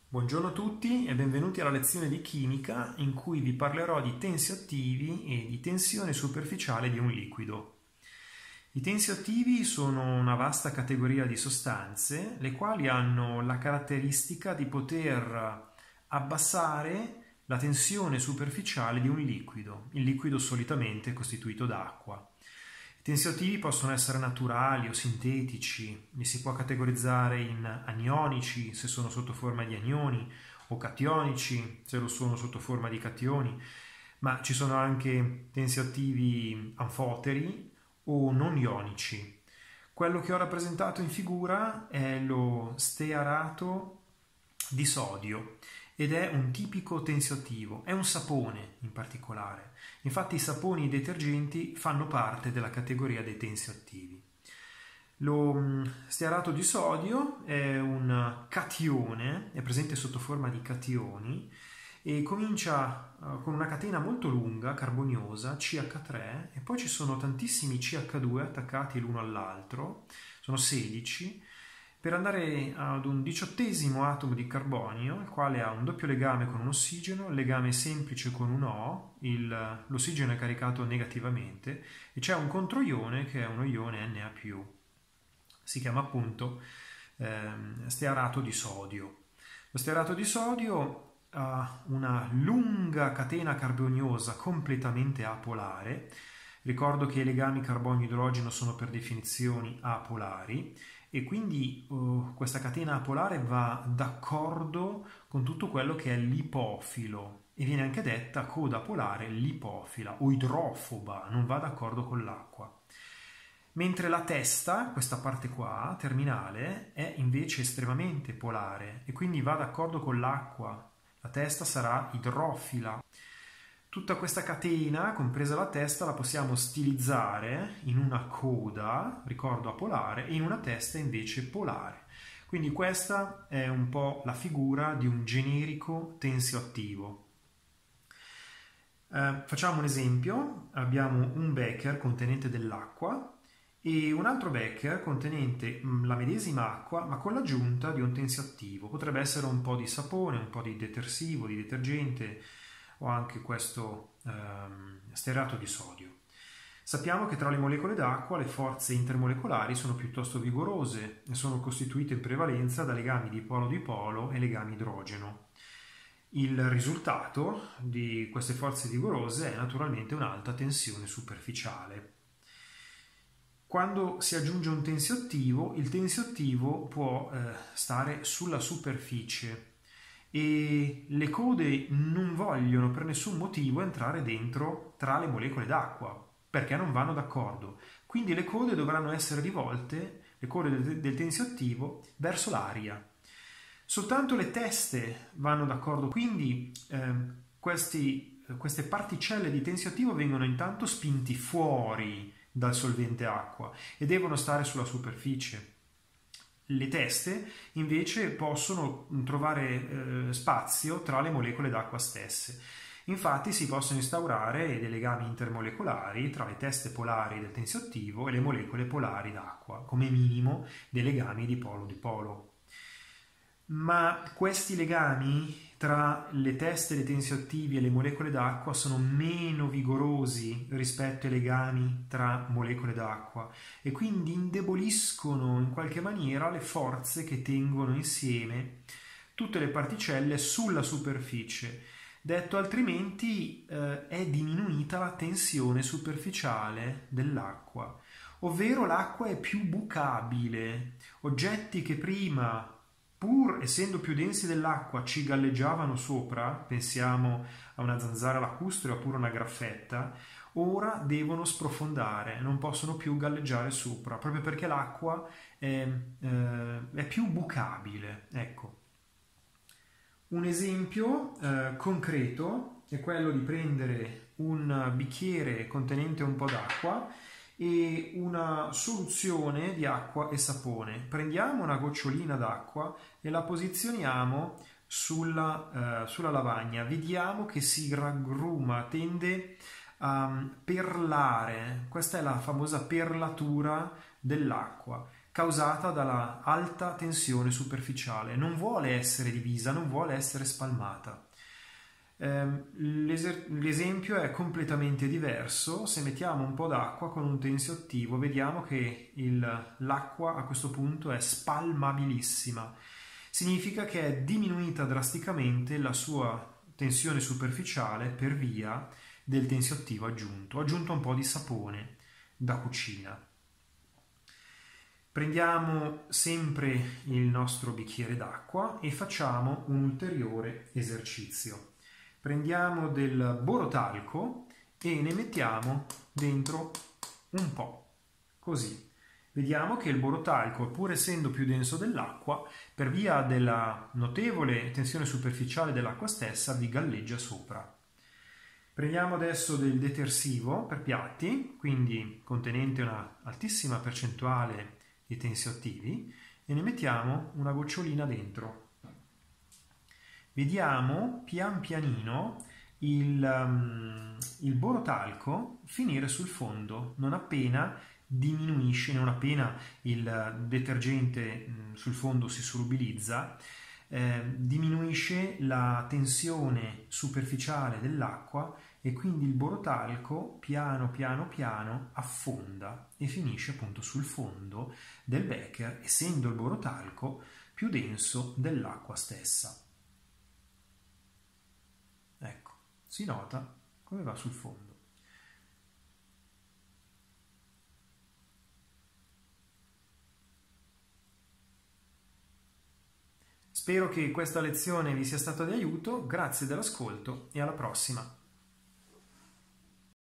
Buongiorno a tutti e benvenuti alla lezione di chimica in cui vi parlerò di tensioattivi e di tensione superficiale di un liquido. I tensioattivi sono una vasta categoria di sostanze le quali hanno la caratteristica di poter abbassare la tensione superficiale di un liquido. Il liquido solitamente è costituito da acqua. I tensioattivi possono essere naturali o sintetici, li si può categorizzare in anionici se sono sotto forma di anioni o cationici se lo sono sotto forma di cationi, ma ci sono anche tensioattivi anfoteri o non ionici. Quello che ho rappresentato in figura è lo stearato di sodio ed è un tipico tensioattivo, è un sapone in particolare. Infatti i saponi e i detergenti fanno parte della categoria dei tensioattivi. Lo stearato di sodio è un catione, è presente sotto forma di cationi e comincia con una catena molto lunga, carboniosa, CH3, e poi ci sono tantissimi CH2 attaccati l'uno all'altro, sono 16, per andare ad un 18° atomo di carbonio, il quale ha un doppio legame con un ossigeno, il legame semplice con un O, l'ossigeno è caricato negativamente, e c'è un controione che è uno ione Na+. Si chiama appunto stearato di sodio. Lo stearato di sodio ha una lunga catena carboniosa completamente apolare. Ricordo che i legami carbonio-idrogeno sono per definizione apolari e quindi questa catena apolare va d'accordo con tutto quello che è lipofilo e viene anche detta coda polare lipofila o idrofoba, non va d'accordo con l'acqua. Mentre la testa, questa parte qua, terminale, è invece estremamente polare e quindi va d'accordo con l'acqua. La testa sarà idrofila. Tutta questa catena, compresa la testa, la possiamo stilizzare in una coda, ricordo apolare, e in una testa invece polare. Quindi questa è un po' la figura di un generico tensioattivo. Facciamo un esempio. Abbiamo un becher contenente dell'acqua e un altro becher contenente la medesima acqua ma con l'aggiunta di un tensioattivo. Potrebbe essere un po' di sapone, un po' di detersivo, di detergente o anche questo stearato di sodio. Sappiamo che tra le molecole d'acqua le forze intermolecolari sono piuttosto vigorose e sono costituite in prevalenza da legami dipolo-dipolo e legami idrogeno. Il risultato di queste forze vigorose è naturalmente un'alta tensione superficiale. Quando si aggiunge un tensioattivo, il tensioattivo può stare sulla superficie e le code non vogliono per nessun motivo entrare dentro tra le molecole d'acqua perché non vanno d'accordo. Quindi le code dovranno essere rivolte, le code del tensioattivo, verso l'aria. Soltanto le teste vanno d'accordo, quindi queste particelle di tensioattivo vengono intanto spinti fuori dal solvente acqua e devono stare sulla superficie. Le teste invece possono trovare spazio tra le molecole d'acqua stesse. Infatti si possono instaurare dei legami intermolecolari tra le teste polari del tensioattivo e le molecole polari d'acqua, come minimo dei legami dipolo-dipolo. Ma questi legami tra le teste dei tensioattivi e le molecole d'acqua sono meno vigorosi rispetto ai legami tra molecole d'acqua e quindi indeboliscono in qualche maniera le forze che tengono insieme tutte le particelle sulla superficie. Detto altrimenti è diminuita la tensione superficiale dell'acqua, ovvero l'acqua è più bucabile. Oggetti che prima, pur essendo più densi dell'acqua, ci galleggiavano sopra, pensiamo a una zanzara lacustre oppure una graffetta, ora devono sprofondare, non possono più galleggiare sopra, proprio perché l'acqua è più bucabile. Ecco. Un esempio concreto è quello di prendere un bicchiere contenente un po' d'acqua e una soluzione di acqua e sapone. Prendiamo una gocciolina d'acqua e la posizioniamo sulla lavagna. Vediamo che si raggruma, tende a perlare. Questa è la famosa perlatura dell'acqua. causata dalla alta tensione superficiale. Non vuole essere divisa, non vuole essere spalmata. L'esempio è completamente diverso. Se mettiamo un po' d'acqua con un tensioattivo, vediamo che l'acqua a questo punto è spalmabilissima. Significa che è diminuita drasticamente la sua tensione superficiale per via del tensioattivo aggiunto. Ho aggiunto un po' di sapone da cucina. Prendiamo sempre il nostro bicchiere d'acqua e facciamo un ulteriore esercizio. Prendiamo del borotalco e ne mettiamo dentro un po', così. Vediamo che il borotalco, pur essendo più denso dell'acqua, per via della notevole tensione superficiale dell'acqua stessa, vi galleggia sopra. Prendiamo adesso del detersivo per piatti, quindi contenente una altissima percentuale di tensioattivi, e ne mettiamo una gocciolina dentro. Vediamo pian pianino il borotalco finire sul fondo, non appena diminuisce, non appena il detergente sul fondo si solubilizza, diminuisce la tensione superficiale dell'acqua e quindi il borotalco piano piano affonda e finisce appunto sul fondo del becher, essendo il borotalco più denso dell'acqua stessa. Ecco, si nota come va sul fondo. Spero che questa lezione vi sia stata di aiuto, grazie dell'ascolto e alla prossima!